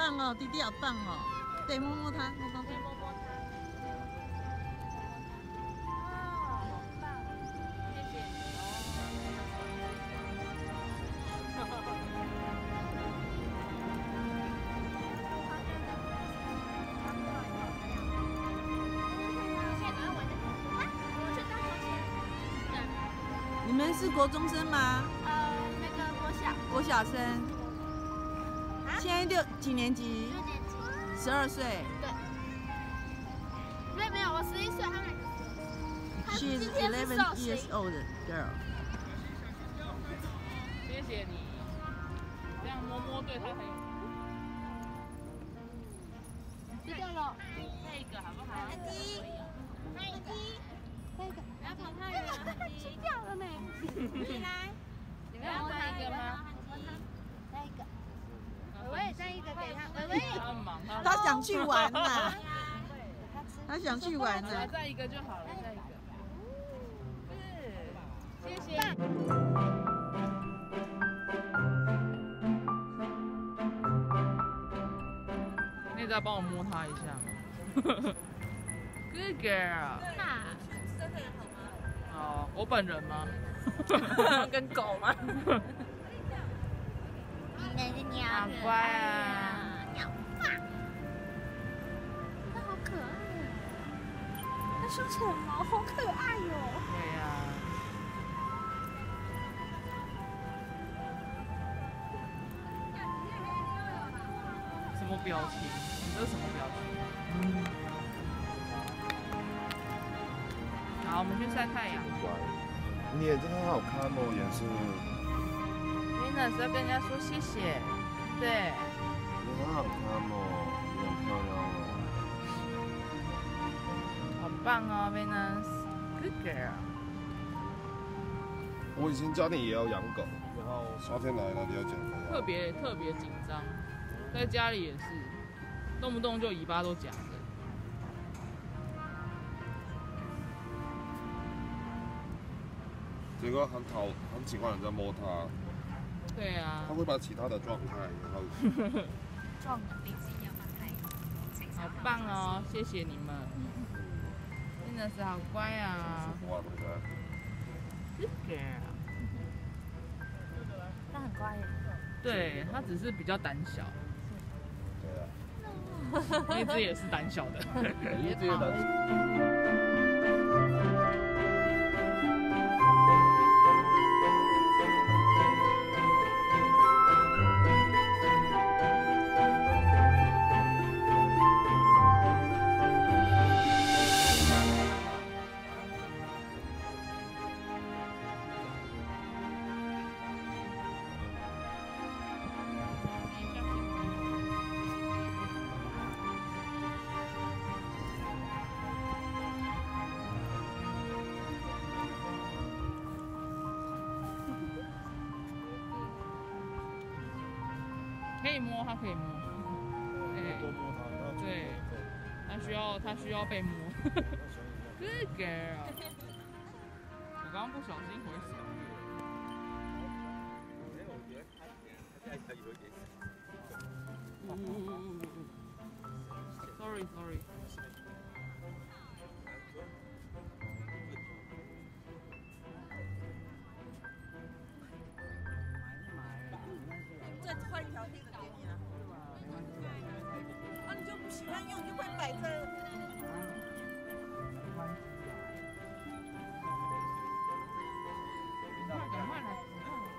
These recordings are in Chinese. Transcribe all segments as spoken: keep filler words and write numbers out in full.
棒哦，弟弟好棒哦！对，摸摸它，摸摸它。 摸摸它。哦，好棒！谢谢你你们是国中生吗？ 呃，那个国小。 国小生。啊？现在六几年级？ 六年级。 十二岁。 对。没有没有，我十一岁，他们两个。 She is eleven years old girl. 谢谢你，这样摸摸对他很有。 吃掉了。 这个好不好？ 阿迪，阿迪，这个。不要跑太远，阿迪。吃掉了呢。你来。你们要摸一个吗？再一个。伟伟，再一个给他。伟伟。 他忙， 他想去玩呐。他想去玩呐。 再一个就好了，再一个。是，谢谢。你也再帮我摸它一下吗？Good girl。 身材好吗？ 哦，我本人吗？ 跟狗吗？ 应该是鸟。 好乖啊！ 鸟爸，它好可爱呀！它梳起来毛，好可爱哟。 对呀。什么表情？你这是什么表情？嗯。好，我们去晒太阳。 你眼睛很好看哦，颜色。 Venus 要跟人家说谢谢，对。 你很好看哦，你很漂亮哦。 好棒哦 ，Venus，Good girl。 我以前家里也要养狗，然后夏天来了你要减肥啊。 特别特别紧张，在家里也是，动不动就尾巴都夹着。 结果很讨很喜欢人家摸它。 对啊。 他会把其他的撞开，然后撞了，鼻子一样放开。 好棒哦，谢谢你们。Venus 好乖啊。 舒服啊，对不对 Good girl。 它很乖耶。 对，它只是比较胆小。 对啊。 那只也是胆小的。 一只也胆小。 可以摸，它可以摸。哎， 多摸它。 对，它需要，它需要被摸。Good girl。我刚刚不小心回手。Sorry sorry。 再换一条黑的给你啊。啊，你就不喜欢用，就会摆在。 赶快来！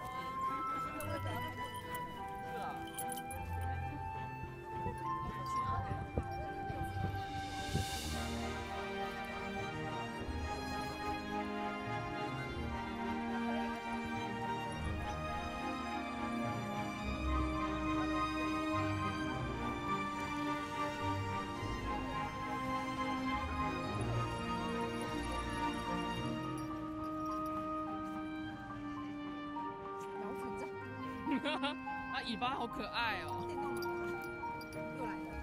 是啊。它尾巴好可爱哦。 又来了。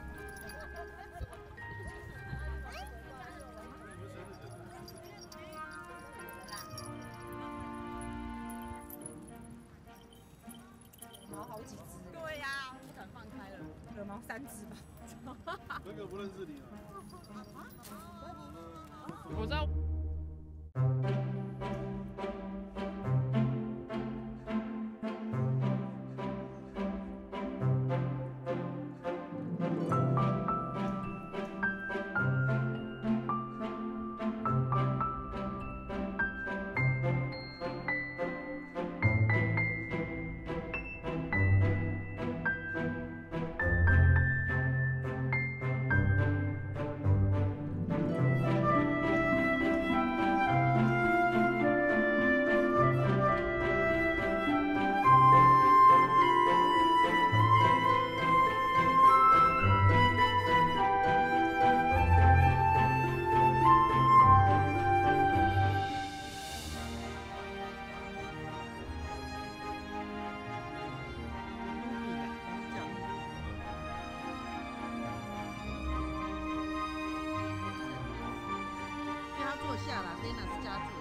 毛好几只。对呀，不敢放开了。有吗？ 好像三只吧。 那个不认识你了。 我知道。 坐下啦，Lena 是家主。